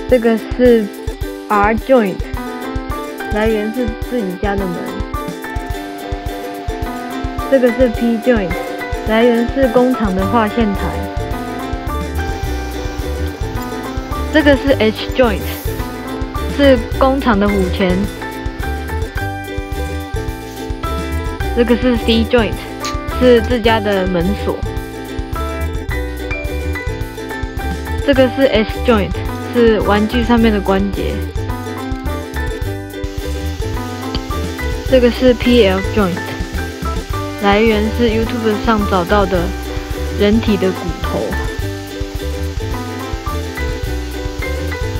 这个是 R joint， 来源是自己家的门。这个是 P joint， 来源是工厂的画线台。这个是 H joint， 是工厂的虎钳。这个是 C joint， 是自家的门锁。这个是 S joint， 是玩具上面的关节。这个是 PL joint， 来源是 YouTube 上找到的人体的骨头。